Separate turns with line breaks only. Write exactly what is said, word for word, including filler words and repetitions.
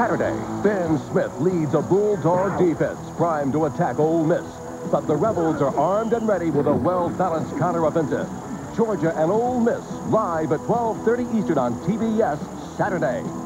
Saturday, Ben Smith leads a Bulldog defense primed to attack Ole Miss. But the Rebels are armed and ready with a well-balanced counteroffensive. Georgia and Ole Miss live at twelve thirty Eastern on T B S Saturday.